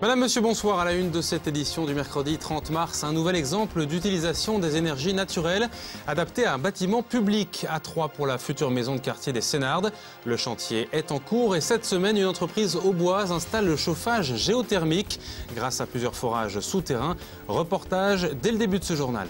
Madame, Monsieur, bonsoir. À la une de cette édition du mercredi 30 mars, un nouvel exemple d'utilisation des énergies naturelles adaptées à un bâtiment public à Troyes pour la future maison de quartier des Sénardes. Le chantier est en cours et cette semaine, une entreprise auboise installe le chauffage géothermique grâce à plusieurs forages souterrains. Reportage dès le début de ce journal.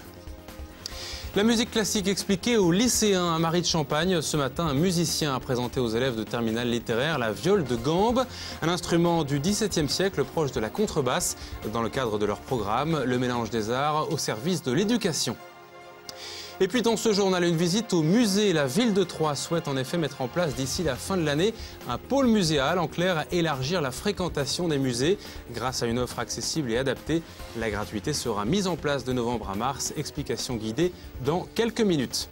La musique classique expliquée aux lycéens à Marie de Champagne. Ce matin, un musicien a présenté aux élèves de terminale littéraire la viole de gambe, un instrument du XVIIe siècle proche de la contrebasse. Dans le cadre de leur programme, le mélange des arts au service de l'éducation. Et puis dans ce journal, une visite au musée. La ville de Troyes souhaite en effet mettre en place d'ici la fin de l'année un pôle muséal, en clair élargir la fréquentation des musées. Grâce à une offre accessible et adaptée, la gratuité sera mise en place de novembre à mars. Explication guidée dans quelques minutes.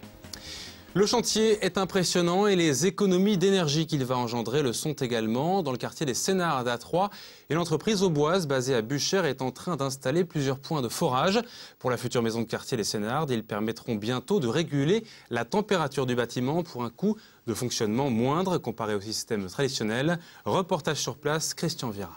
Le chantier est impressionnant et les économies d'énergie qu'il va engendrer le sont également. Dans le quartier des Sénardes à Troyes, une entreprise auboise basée à Buchères est en train d'installer plusieurs points de forage. Pour la future maison de quartier des Sénardes, ils permettront bientôt de réguler la température du bâtiment pour un coût de fonctionnement moindre comparé au système traditionnel. Reportage sur place, Christian Viera.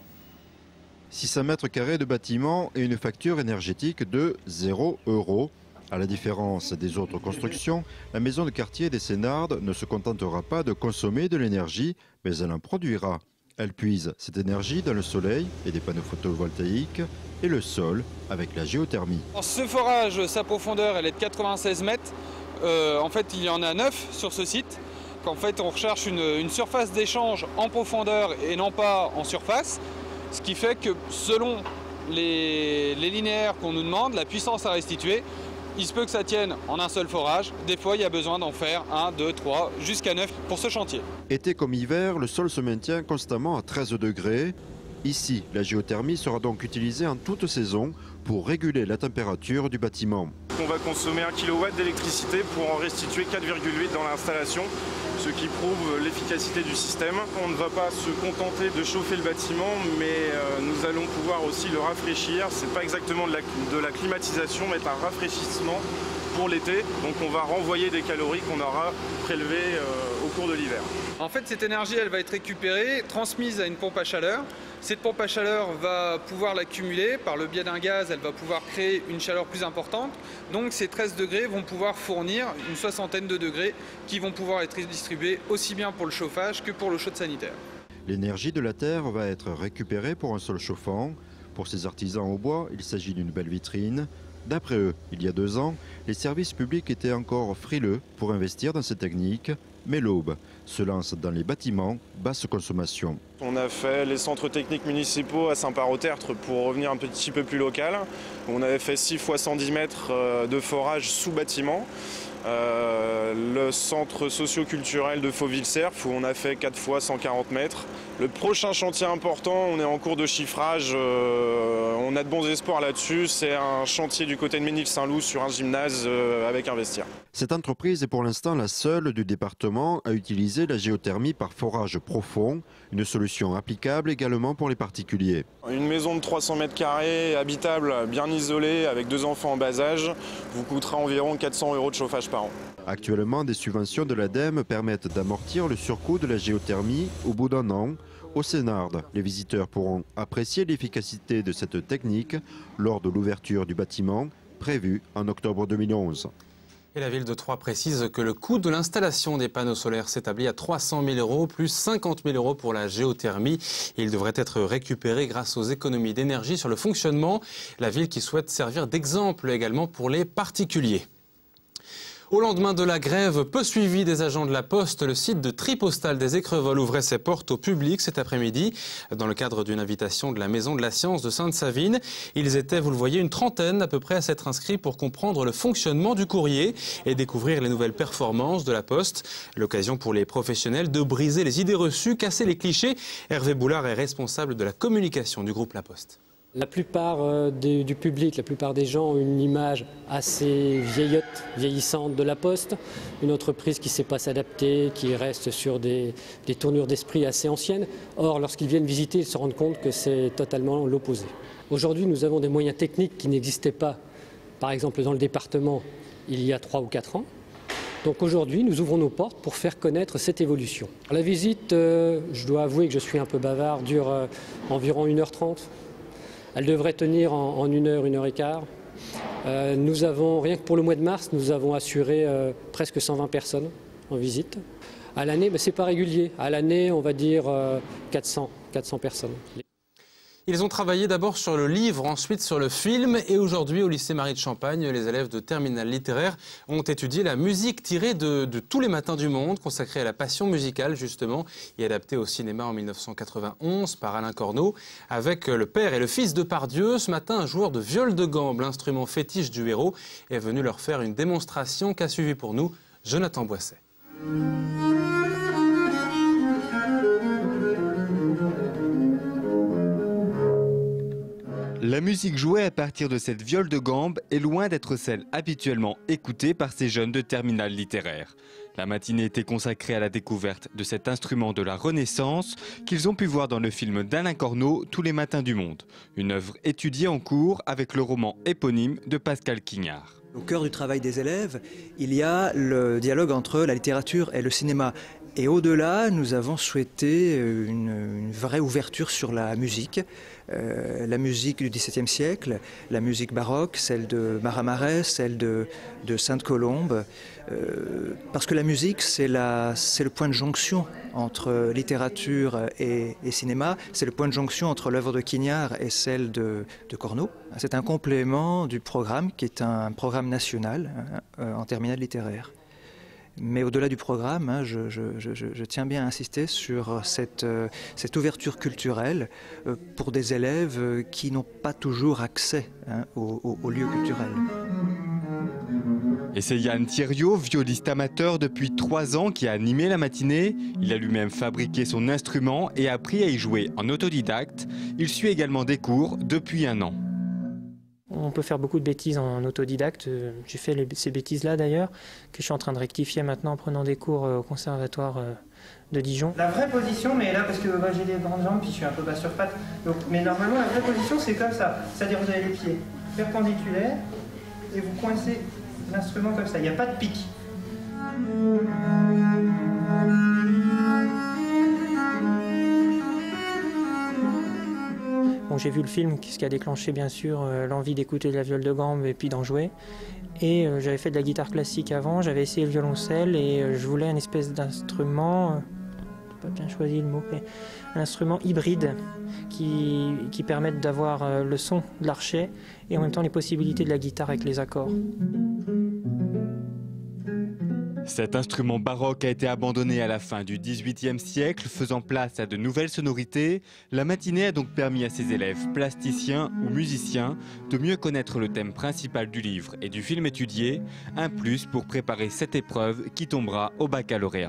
600 mètres carrés de bâtiment et une facture énergétique de 0 €. À la différence des autres constructions, la maison de quartier des Sénardes ne se contentera pas de consommer de l'énergie, mais elle en produira. Elle puise cette énergie dans le soleil et des panneaux photovoltaïques et le sol avec la géothermie. Ce forage, sa profondeur, elle est de 96 mètres. En fait, il y en a 9 sur ce site. En fait, on recherche une surface d'échange en profondeur et non pas en surface. Ce qui fait que selon les linéaires qu'on nous demande, la puissance à restituer, il se peut que ça tienne en un seul forage. Des fois, il y a besoin d'en faire 1, 2, 3, jusqu'à 9 pour ce chantier. Été comme hiver, le sol se maintient constamment à 13 degrés. Ici, la géothermie sera donc utilisée en toute saison pour réguler la température du bâtiment. On va consommer 1 kW d'électricité pour en restituer 4,8 dans l'installation, ce qui prouve l'efficacité du système. On ne va pas se contenter de chauffer le bâtiment, mais nous allons pouvoir aussi le rafraîchir. Ce n'est pas exactement de la climatisation, mais un rafraîchissement pour l'été. Donc on va renvoyer des calories qu'on aura prélevées au cours de l'hiver. En fait, cette énergie, elle va être récupérée, transmise à une pompe à chaleur. Cette pompe à chaleur va pouvoir l'accumuler. Par le biais d'un gaz, elle va pouvoir créer une chaleur plus importante. Donc ces 13 degrés vont pouvoir fournir une soixantaine de degrés qui vont pouvoir être distribués aussi bien pour le chauffage que pour l'eau chaude sanitaire. L'énergie de la terre va être récupérée pour un sol chauffant. Pour ces artisans au bois, il s'agit d'une belle vitrine. D'après eux, il y a 2 ans, les services publics étaient encore frileux pour investir dans ces techniques, mais l'Aube se lance dans les bâtiments basse consommation. On a fait les centres techniques municipaux à Saint-Parot-Tertre pour revenir un petit peu plus local. On avait fait 6 x 110 mètres de forage sous bâtiment. Le centre socio-culturel de Fauville-Cerf où on a fait 4 x 140 mètres. Le prochain chantier important, on est en cours de chiffrage, on a de bons espoirs là-dessus. C'est un chantier du côté de Ménil-Saint-Loup sur un gymnase avec un vestiaire. Cette entreprise est pour l'instant la seule du département à utiliser la géothermie par forage profond, une solution applicable également pour les particuliers. Une maison de 300 mètres carrés, habitable, bien isolée, avec 2 enfants en bas âge, vous coûtera environ 400 € de chauffage par an. Actuellement, des subventions de l'ADEME permettent d'amortir le surcoût de la géothermie au bout d'un an. Au Sénardes, les visiteurs pourront apprécier l'efficacité de cette technique lors de l'ouverture du bâtiment prévue en octobre 2011. Et la ville de Troyes précise que le coût de l'installation des panneaux solaires s'établit à 300 000 € plus 50 000 € pour la géothermie. Il devrait être récupéré grâce aux économies d'énergie sur le fonctionnement. La ville qui souhaite servir d'exemple également pour les particuliers. Au lendemain de la grève peu suivie des agents de la Poste, le site de tri postal des Écrevols ouvrait ses portes au public cet après-midi. Dans le cadre d'une invitation de la Maison de la Science de Sainte-Savine, ils étaient, vous le voyez, une trentaine à peu près à s'être inscrits pour comprendre le fonctionnement du courrier et découvrir les nouvelles performances de la Poste. L'occasion pour les professionnels de briser les idées reçues, casser les clichés. Hervé Boulard est responsable de la communication du groupe La Poste. La plupart du public, la plupart des gens ont une image assez vieillissante de la Poste, une entreprise qui ne sait pas s'adapter, qui reste sur des tournures d'esprit assez anciennes. Or, lorsqu'ils viennent visiter, ils se rendent compte que c'est totalement l'opposé. Aujourd'hui, nous avons des moyens techniques qui n'existaient pas, par exemple dans le département, il y a 3 ou 4 ans. Donc aujourd'hui, nous ouvrons nos portes pour faire connaître cette évolution. La visite, je dois avouer que je suis un peu bavard, dure environ 1h30. Elle devrait tenir en 1 heure, 1 heure et quart. Nous avons, rien que pour le mois de mars, nous avons assuré presque 120 personnes en visite. À l'année, c'est pas régulier. À l'année, on va dire 400 personnes. Ils ont travaillé d'abord sur le livre, ensuite sur le film et aujourd'hui au lycée Marie de Champagne, les élèves de terminale littéraire ont étudié la musique tirée de Tous les matins du monde, consacrée à la passion musicale justement et adaptée au cinéma en 1991 par Alain Corneau. Avec le père et le fils de Pardieu, ce matin un joueur de viol de gambe, l'instrument fétiche du héros, est venu leur faire une démonstration qu'a suivi pour nous Jonathan Boisset. La musique jouée à partir de cette viole de gambe est loin d'être celle habituellement écoutée par ces jeunes de terminale littéraire. La matinée était consacrée à la découverte de cet instrument de la Renaissance qu'ils ont pu voir dans le film d'Alain Corneau, Tous les matins du monde. Une œuvre étudiée en cours avec le roman éponyme de Pascal Quignard. Au cœur du travail des élèves, il y a le dialogue entre la littérature et le cinéma. Et au-delà, nous avons souhaité une vraie ouverture sur la musique du XVIIe siècle, la musique baroque, celle de Maramarès, celle de Sainte-Colombe, parce que la musique, c'est le point de jonction entre littérature et cinéma, c'est le point de jonction entre l'œuvre de Quignard et celle de Corneau. C'est un complément du programme qui est un programme national en terminale littéraire. Mais au-delà du programme, je tiens bien à insister sur cette ouverture culturelle pour des élèves qui n'ont pas toujours accès aux lieux culturels. Et c'est Yann Thiriot, violiste amateur depuis 3 ans, qui a animé la matinée. Il a lui-même fabriqué son instrument et appris à y jouer en autodidacte. Il suit également des cours depuis 1 an. On peut faire beaucoup de bêtises en autodidacte. J'ai fait ces bêtises-là d'ailleurs, que je suis en train de rectifier maintenant en prenant des cours au conservatoire de Dijon. La vraie position, mais là parce que j'ai des grandes jambes puis je suis un peu bas sur pattes, mais normalement la vraie position c'est comme ça, c'est-à-dire vous avez les pieds perpendiculaires et vous coincez l'instrument comme ça, il n'y a pas de pic. Bon, j'ai vu le film, ce qui a déclenché bien sûr l'envie d'écouter de la viole de gambe et puis d'en jouer. Et j'avais fait de la guitare classique avant, j'avais essayé le violoncelle et je voulais une espèce d'instrument, j'ai pas bien choisi le mot, mais un instrument hybride qui permette d'avoir le son de l'archet et en même temps les possibilités de la guitare avec les accords. Cet instrument baroque a été abandonné à la fin du XVIIIe siècle, faisant place à de nouvelles sonorités. La matinée a donc permis à ses élèves plasticiens ou musiciens de mieux connaître le thème principal du livre et du film étudié, un plus pour préparer cette épreuve qui tombera au baccalauréat.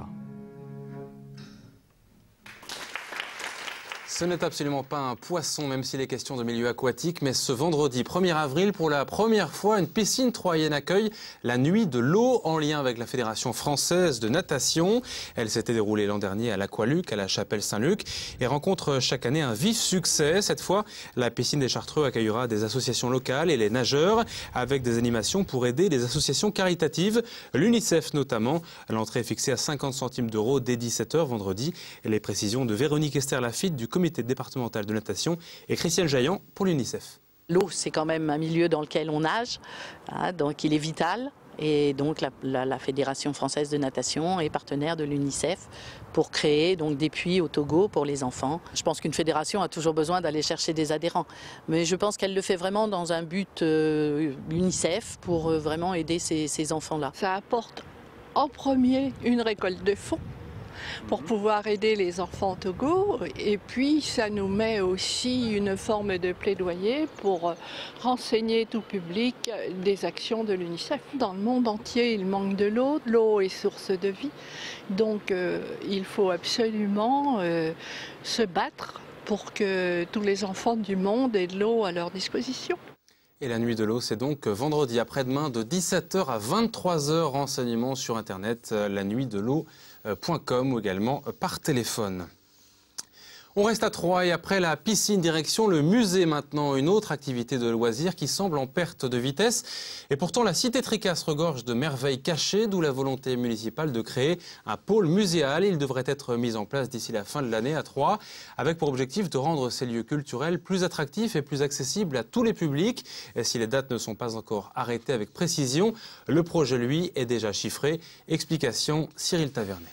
Ce n'est absolument pas un poisson, même s'il est question de milieu aquatique, mais ce vendredi 1er avril, pour la première fois, une piscine troyenne accueille la Nuit de l'eau en lien avec la Fédération française de natation. Elle s'était déroulée l'an dernier à l'Aqualuc, à la Chapelle Saint-Luc, et rencontre chaque année un vif succès. Cette fois, la piscine des Chartreux accueillera des associations locales et les nageurs, avec des animations pour aider les associations caritatives, l'UNICEF notamment. L'entrée est fixée à 50 centimes d'euros dès 17h vendredi. Et les précisions de Véronique Esther Lafitte du comité départemental de natation et Christiane Jaillant pour l'UNICEF. L'eau, c'est quand même un milieu dans lequel on nage, donc il est vital. Et donc la Fédération française de natation est partenaire de l'UNICEF pour créer donc des puits au Togo pour les enfants. Je pense qu'une fédération a toujours besoin d'aller chercher des adhérents, mais je pense qu'elle le fait vraiment dans un but UNICEF pour vraiment aider ces enfants-là. Ça apporte en premier une récolte de fonds pour pouvoir aider les enfants au Togo, et puis ça nous met aussi une forme de plaidoyer pour renseigner tout public des actions de l'UNICEF. Dans le monde entier, il manque de l'eau. L'eau est source de vie, donc il faut absolument se battre pour que tous les enfants du monde aient de l'eau à leur disposition. Et la Nuit de l'eau, c'est donc vendredi après-demain de 17h à 23h. Renseignements sur Internet, lanuitdel'eau.com ou également par téléphone. On reste à Troyes et après la piscine, direction le musée maintenant, une autre activité de loisir qui semble en perte de vitesse. Et pourtant la cité Tricasse regorge de merveilles cachées, d'où la volonté municipale de créer un pôle muséal. Il devrait être mis en place d'ici la fin de l'année à Troyes, avec pour objectif de rendre ces lieux culturels plus attractifs et plus accessibles à tous les publics. Et si les dates ne sont pas encore arrêtées avec précision, le projet lui est déjà chiffré. Explication Cyril Tavernet.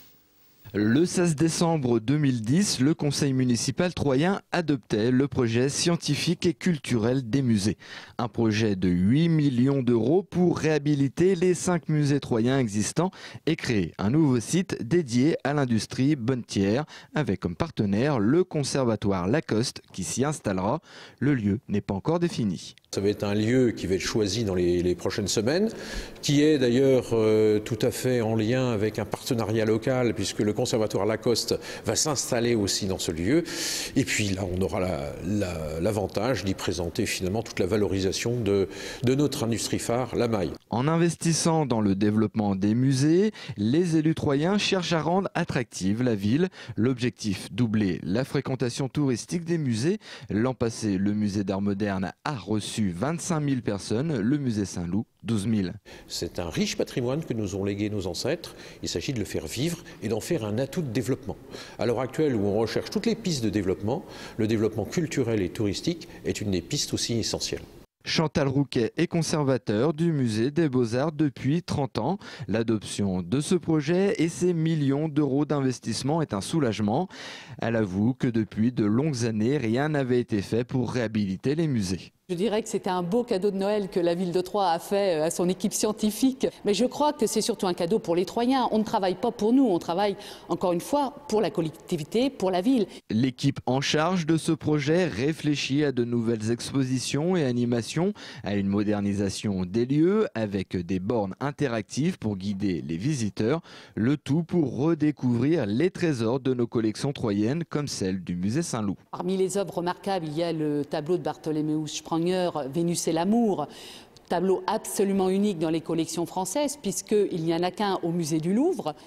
Le 16 décembre 2010, le conseil municipal troyen adoptait le projet scientifique et culturel des musées. Un projet de 8 millions d'euros pour réhabiliter les 5 musées troyens existants et créer un nouveau site dédié à l'industrie bonnetière avec comme partenaire le conservatoire Lacoste qui s'y installera. Le lieu n'est pas encore défini. Ça va être un lieu qui va être choisi dans les prochaines semaines, qui est d'ailleurs tout à fait en lien avec un partenariat local puisque le conservatoire Lacoste va s'installer aussi dans ce lieu. Et puis là, on aura l'avantage d'y présenter finalement toute la valorisation de notre industrie phare, la maille. En investissant dans le développement des musées, les élus troyens cherchent à rendre attractive la ville. L'objectif, doubler la fréquentation touristique des musées. L'an passé, le musée d'art moderne a reçu 25 000 personnes, le musée Saint-Loup 12 000. C'est un riche patrimoine que nous ont légué nos ancêtres. Il s'agit de le faire vivre et d'en faire un atout de développement. À l'heure actuelle où on recherche toutes les pistes de développement, le développement culturel et touristique est une des pistes aussi essentielles. Chantal Rouquet est conservateur du musée des Beaux-Arts depuis 30 ans. L'adoption de ce projet et ses millions d'euros d'investissement est un soulagement. Elle avoue que depuis de longues années, rien n'avait été fait pour réhabiliter les musées. Je dirais que c'était un beau cadeau de Noël que la ville de Troyes a fait à son équipe scientifique. Mais je crois que c'est surtout un cadeau pour les Troyens. On ne travaille pas pour nous, on travaille encore une fois pour la collectivité, pour la ville. L'équipe en charge de ce projet réfléchit à de nouvelles expositions et animations, à une modernisation des lieux avec des bornes interactives pour guider les visiteurs. Le tout pour redécouvrir les trésors de nos collections troyennes comme celle du musée Saint-Loup. Parmi les œuvres remarquables, il y a le tableau de Bartholoméus Spranger, Vénus et l'amour, tableau absolument unique dans les collections françaises puisqu'il n'y en a qu'un au musée du Louvre.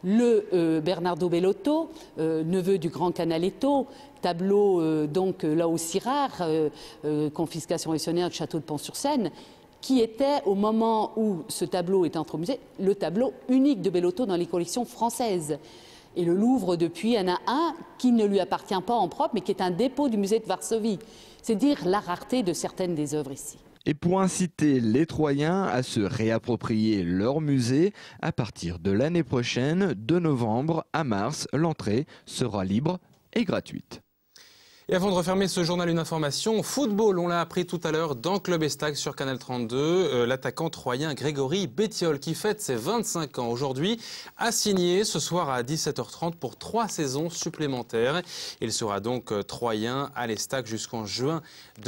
Le Bernardo Bellotto, neveu du grand Canaletto, tableau donc là aussi rare, confiscation révolutionnaire du château de Pont-sur-Seine, qui était au moment où ce tableau est entré au musée, le tableau unique de Bellotto dans les collections françaises. Et le Louvre, depuis, en a un qui ne lui appartient pas en propre, mais qui est un dépôt du musée de Varsovie. C'est dire la rareté de certaines des œuvres ici. Et pour inciter les Troyens à se réapproprier leur musée, à partir de l'année prochaine, de novembre à mars, l'entrée sera libre et gratuite. Et avant de refermer ce journal, une information. Football, on l'a appris tout à l'heure dans Club Estac sur Canal 32. L'attaquant troyen Grégory Bettiol, qui fête ses 25 ans aujourd'hui, a signé ce soir à 17h30 pour 3 saisons supplémentaires. Il sera donc troyen à l'Estac jusqu'en juin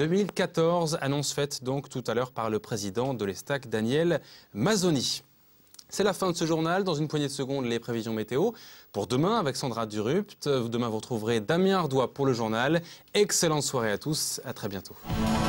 2014. Annonce faite donc tout à l'heure par le président de l'Estac, Daniel Mazzoni. C'est la fin de ce journal. Dans une poignée de secondes, les prévisions météo. Pour demain, avec Sandra Durupt. Demain, vous retrouverez Damien Ardois pour le journal. Excellente soirée à tous. À très bientôt.